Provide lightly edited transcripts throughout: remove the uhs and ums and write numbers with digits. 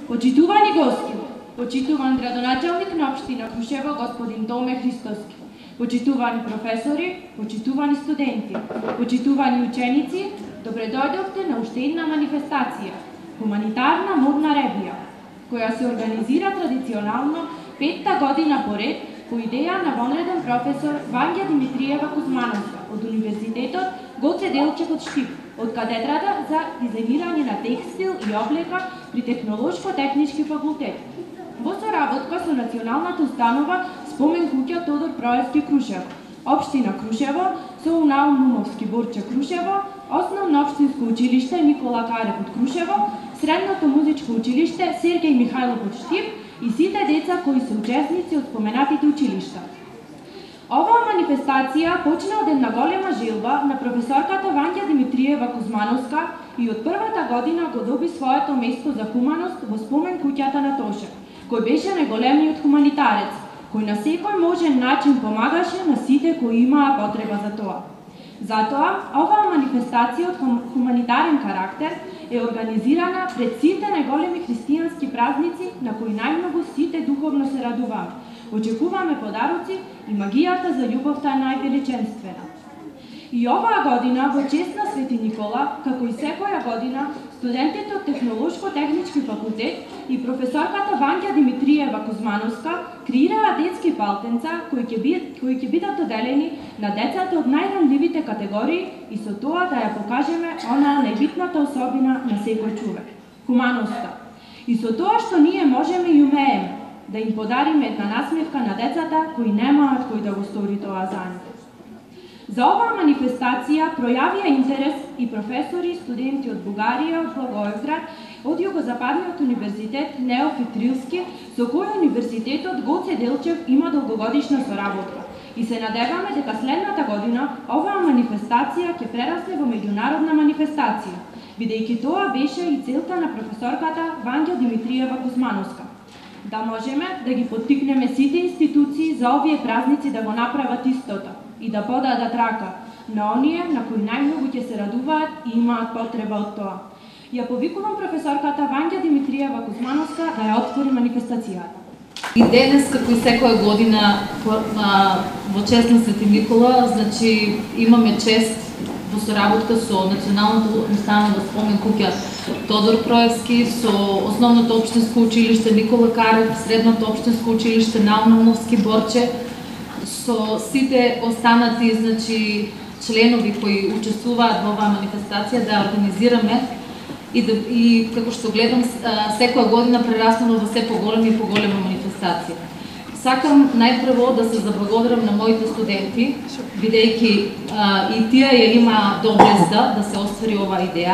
Почитувани гости, почитуван градоначалник на општина Крушево господин Томе Христоски, почитувани професори, почитувани студенти, почитувани ученици, добре дојдовте на уште една манифестација, хуманитарна модна ревија, која се организира традиционално 5-та година поред по идеја на вонреден професор Вања Димитриева Кузмановска од Универзитетот Гоце Делчев од Штип, од катедрата за дизајнирање на текстил и облека при Технолошко-технички факултет. Во соработка со Националната установа Спомен куќа Тодор Проевски Крушево, Општина Крушево, со Унаумовски Борче Крушево, Основно општинско училиште Никола Карев од Крушево, Средното музичко училиште Сергеј Михајлов од Штип и сите деца кои се учесници од споменатите училишта. Оваа манифестација почна од една голема желба на професорката Вања Димитриева Кузмановска и од првата година го доби своето место за хуманост во спомен куќата на Тошев, кој беше најголемиот хуманитарец, кој на секој можен начин помагаше на сите кои имаа потреба за тоа. Затоа, оваа манифестација од хуманитарен карактер е организирана пред сите најголеми христијански празници на кои најмногу сите духовно се радуваме. Очекуваме подароци и магијата за љубовта е највеличенствена. И оваа година во чест на Свети Никола, како и секоја година, студентите од Технолошко-технички факултет и професорката Вања Димитриева Кузмановска креираа детски палтенца кои ќе бидат доделени на децата од најранливите категории и со тоа да ја покажеме онаа најбитната особина на секој човек – хуманоста. И со тоа што ние можеме и умееме да им подариме една насмевка на децата кои немаат кој да го стори тоа за нив. За оваа манифестација пројавија интерес и професори и студенти од Бугарија, од Благоевград, од Југозападниот универзитет Неофит Рилски, со кој универзитетот Гоце Делчев има долгогодишна соработка. И се надеваме дека следната година оваа манифестација ќе прерасне во меѓународна манифестација, бидејќи тоа беше и целта на професорката Вања Димитриева Кузмановска. Да можеме да ги поттикнеме сите институции за овие празници да го направат истото и да подадат рака на оние на кои најмногу ќе се радуваат и имаат потреба од тоа. Ја повикувам професорката Вања Димитриева Кузмановска да ја отвори манифестацијата. И денес, како и секоја година во чест на Свети Никола, значи имаме чест во соработка со Националната установа Спомен куќа Тодор Проевски, со Основното општинско училиште Никола Карев, Средното општинско училиште Наумовски Борче, со сите останати членови кои учествуваат во оваа манифестација да организираме и како што гледам секоја година прераснува во се поголема и поголема манифестација. Сакам најпрво да се заблагодарам на моите студенти, бидејќи и тие ја има доблеста да се оствари оваа идеја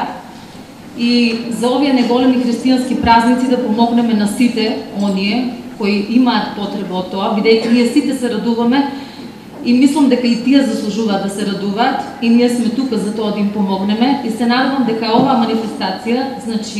и за овие неголеми христијански празници да помогнеме на сите оние кои имаат потреба од тоа, бидејќи ние сите се радуваме и мислам дека и тие заслужуваат да се радуваат и ние сме тука за тоа да им помогнеме и се надевам дека оваа манифестација,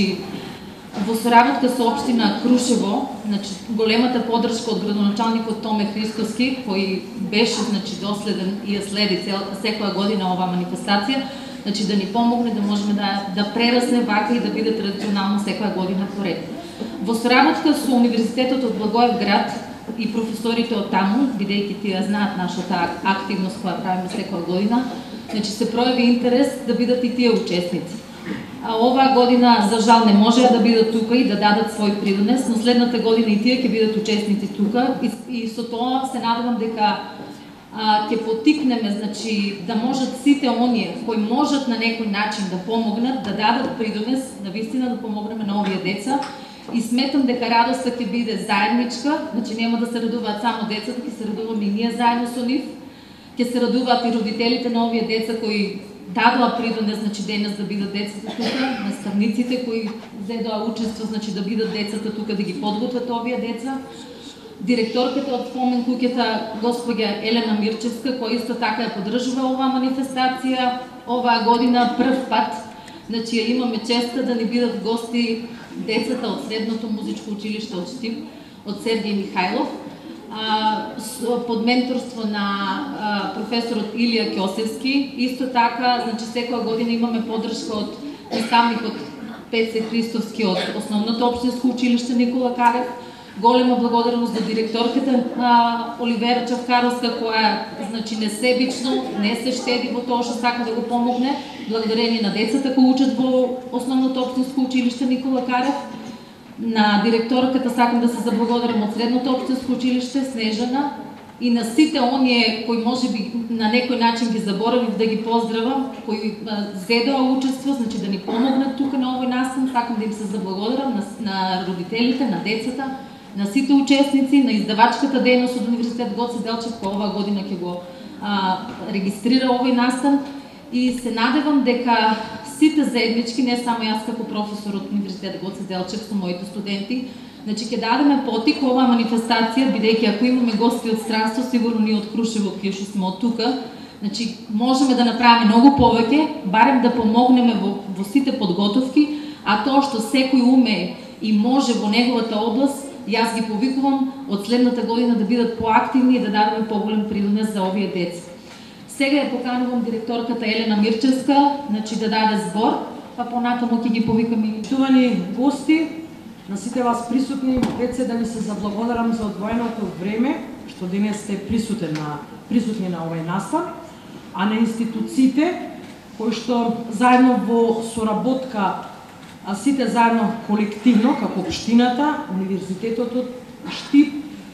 во соработка со општина Крушево, големата поддршка од градоначалникот Томе Христоски, кој беше доследен и ја следи секоја година оваа манифестација, да ни помогне да можеме да прерасне вака и да биде традиционално секоја година поред. Во соработка со Универзитетот од Благоевград и професорите од таму, бидејќи тие знаат нашата активност која правиме секоја година, се пројави интерес да бидат и тие учесници. Оваа година, за жал, не можеа да бидат тука и да дадат свој придонес, но следната година и тие ќе бидат учесници тука и со тоа се надевам дека ќе поттикнеме, да можат сите оние кои можат на некој начин да помогнат, да дадат придонес, навистина да помогнеме на овие деца. И сметам дека радоста ќе биде заедничка, нема да се радуваат само децата, ќе се радуваме и ние заедно со нив, ќе се радуваат и родителите на овие деца кои дадоа придонес, денес да бидат децата тука, наставниците кои зедоа учество, да бидат децата тука, да ги подготват овие деца, директорката од Спомен куќата, господја Елена Мирчевска, која исто така ја поддржува оваа манифестација, оваа година прв пат, ја имаме честа да ни бидат гости децата од Средното музичко училиште од Штип, од Сергеј Михајлов, под менторство на професорот Илија Ќосевски. Исто така, секоја година имаме поддршка од наставникот Петце Христовски од Основното општинско училиште Никола Карев. Голема благодарност до директорката Оливера Чавкаровска, која значи несебично, не се штеди во тоа што сака да го помогне, благодарение на децата кои учат во Основното општинско училиште Никола Карев. На директорката сакам да се заблагодарам од Средното општинско училиште Снежана и на сите оние кои можеби на некој начин ги заборавив да ги поздравам, кои зедоа учество, значи да ни помогнат тука на овој настан, сакам да им се заблагодарам на родителите, на децата, на сите учесници, на издавачката дејност од Универзитет Гоце Делчев, која оваа година ќе го регистрира овој настан и се надевам дека сите заеднички, не само јас како професор од Универзитет Гоце Делчев со моите студенти, значи ќе дадеме потик оваа манифестација, бидејќи ако имаме гости од странство, сигурно ние од Крушево, кои што сме од тука, значи можеме да направиме многу повеќе, барем да помогнеме во сите подготовки, а тоа што секој умее и може во неговата област, јас ги повикувам од следната година да бидат поактивни и да дадеме поголем принос за овие деца. Сега ја поканувам директорката Елена Мирчевска, значи да даде збор, па понатаму ќе ги повикаме и Почитувани гости, на сите вас присутни, пред се да ви се заблагодарам за одвоеното време што денес сте присутни на овој настан, а на институциите кои што заедно во соработка, а сите заедно колективно како општината, Универзитетот од Штип,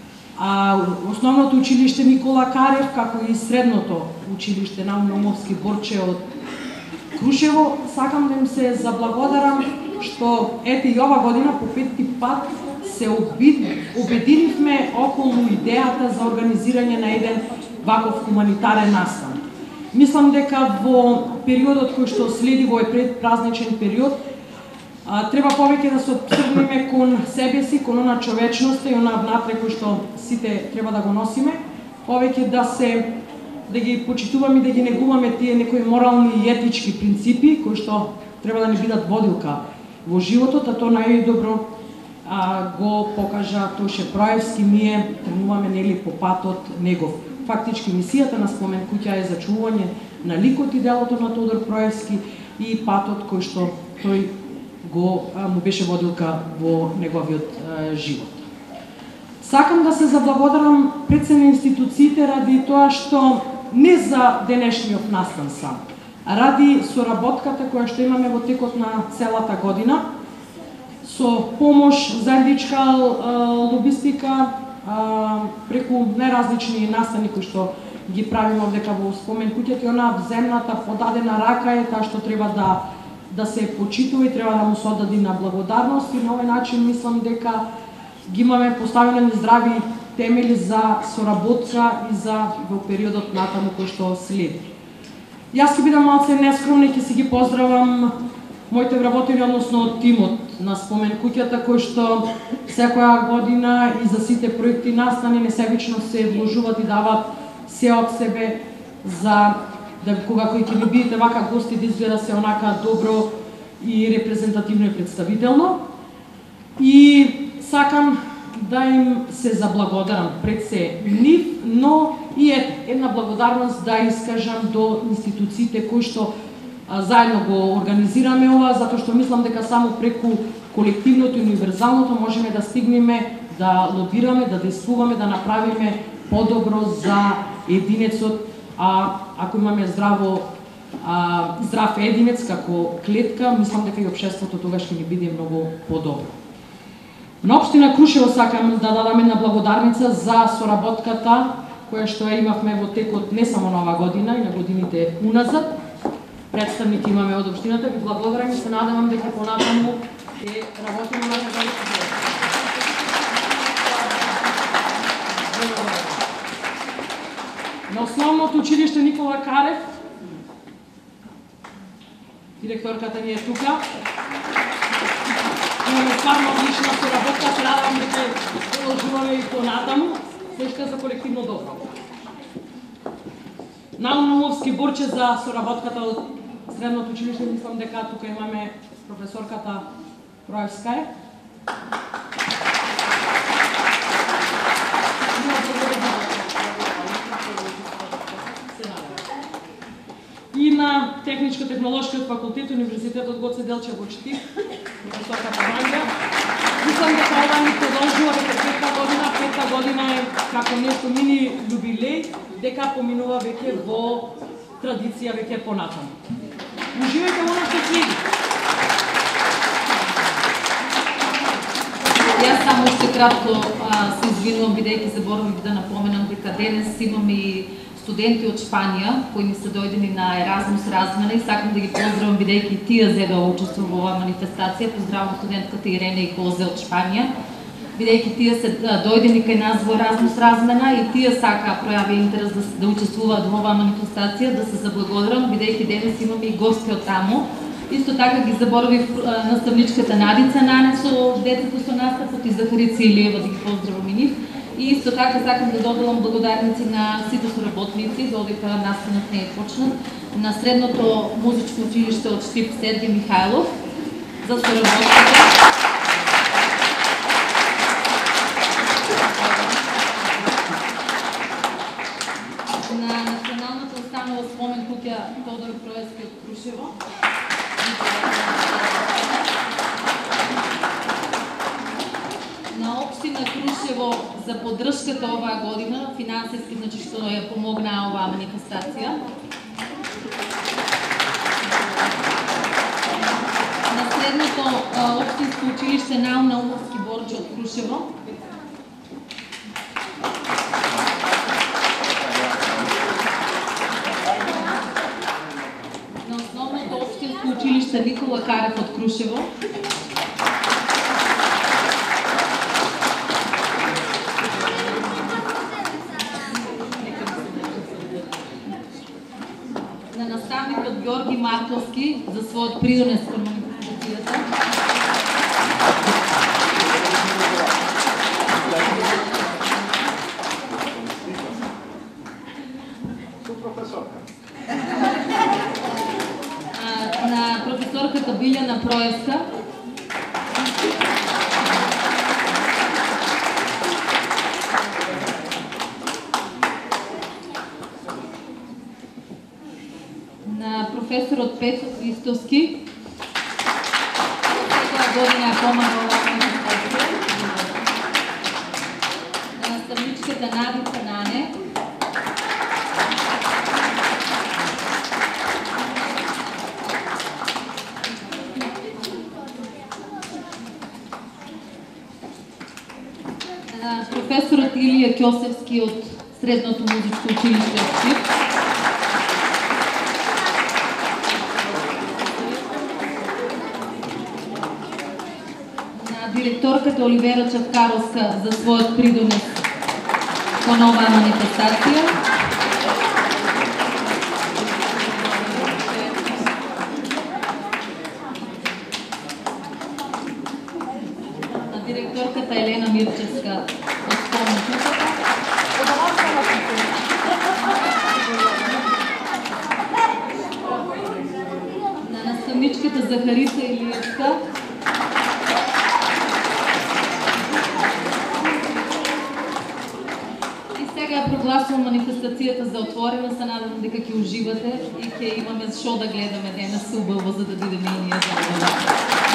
Основното училиште Никола Карев, како и Средното училиште Наумовски Борче од Крушево, сакам да им се заблагодарам што ете и ова година по петти пат се обединивме околу идејата за организирање на еден ваков хуманитарен настан. Мислам дека во периодот кој што следи во предпразничен период, треба повеќе да се обсрдниме кон себе си, кон она човечноста и она внатре кој што сите треба да го носиме, повеќе да ги почитуваме и да ги негуваме тие некои морални и етички принципи кои што треба да ни бидат водилка во животот, а тоа најдобро го покажа Тоше Проевски, ние тренуваме нели по патот негов. Фактички мисијата на Спомен куќа е зачувување на ликот и делото на Тодор Проевски и патот кој што тој му беше водилка во неговиот живот. Сакам да се заблагодарам пред се на институциите ради тоа што не за денешниот настан сам, а ради соработката која што имаме во текот на целата година, со помош, заедничка лобистика, преку најразлични настани кои што ги правиме овдека во Спомен куќата, и она земната подадена рака е таа што треба да се почитува и треба да му се оддади на благодарност, и на овој начин мислам дека ги имаме поставени здрави темели за соработка и за во периодот натаму кој што следи. Јас ќе бидам малце нескромна и ќе си ги поздравам моите вработени, односно тимот на Спомен куќата, кој што секоја година и за сите проекти настани несебично се вложуваат и дават се од себе за да кога кој ќе ви бидете вака гости да изгледа се онака добро и репрезентативно и представително. И сакам да им се заблагодарам пред се нив, но и една благодарност да искажам до институциите кои што заедно го организираме ова, затоа што мислам дека само преку колективното и универзалното можеме да стигнеме да лобираме, да действуваме, да направиме подобро за единецот, ако имаме здрав единец како клетка, мислам дека и општеството тогаш ќе ни биде многу подобро. На општина Крушево сакам да дадам една благодарница за соработката која што ја имавме во текот не само на оваа година и на годините уназад. Представници имаме од општината, ви благодарам и се надевам дека понатаму работиме на така. На Основното училиште Никола Карев, директорката ни е тука. Имаме стварно одлична соработка, се надевам дека продолжуваме и понатаму, се што за колективно добро. Наумовски Борче за соработката од Средното училиште, мислам дека тука имаме професорката Проевска. И на Техничко-технолошкиот факултет Универзитетот Гоце Делчев во Штип, професорката Вања. Мислам дека ова ни продолжува веќе пета година е како нешто мини јубилеј, дека поминува веќе во традиција веќе понатаму. Уживајте во нашите следи. Јас само уште кратко се извинувам, бидејќи заборавив да напоменам дека денес имаме и студенти од Шпанија кои ни се дојдени на Еразмус размена и сакам да ги поздравам бидејќи тие зедоа учество во оваа манифестација. Поздравам студентката Ирене и Козе од Шпанија, бидејќи тие се дојдени кај нас во Еразмус размена и тие сака пројави интерес да учествуваат во оваа манифестација, да се заблагодарам бидејќи денес имаме и гости од таму. Исто така ги заборавив наставничката Надица Нане со децата со наставот и Захарица Илиева да ги поздравам и нив. И исто така сакам да доделам благодарници на сите соработници, додека настанот не е почнат, на Средното музичко училиште од Штип Сергеј Михајлов за соработката. На Националната установа спомен куќа Тодор Проески од Крушево. На општина Крушево за поддршката оваа година, финансиски, значи што ја помогнаа оваа манифестација. На Средното општинско училиште Наум Наумовски Борџи од Крушево. На Основното општинско училиште Никола Карев од Крушево. На наставникот Георги Марковски за својот придонес кон манифестацијата. На професорката Билјана Проевска. На професорот Петро Христовски. Секоја година ја помага оваа манифестација. На наставничката Надица Нане. На професорот Илија Ќосевски од Средното музичко училиште од Штип. Директорката Оливера Чавкаровска за својот придонес кон оваа манифестација. На директорката Елена Мирчевска од Спомен куќата. На наставничката Захарица Илиевска. Сега прогласувам манифестацијата за отворена, се надевам дека ќе уживате и ќе имаме шо да гледаме денес убаво за да бидеме и ние заедно.